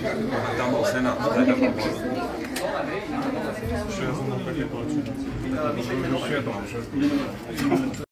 Tam bol Senát, teda bol. Що я за мною хотів бачити?